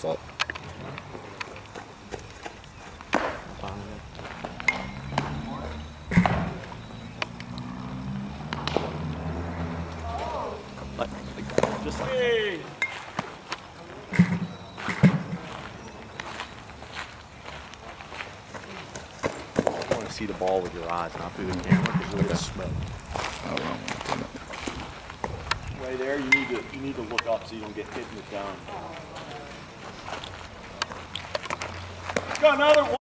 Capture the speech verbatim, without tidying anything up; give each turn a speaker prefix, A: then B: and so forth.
A: fault.
B: Just like hey. You want to see the ball with your eyes, not through the camera, because you'll get smoke.
A: Oh, well.
B: Right there, you need to you need to look up so you don't get hit in the dome. Got another one.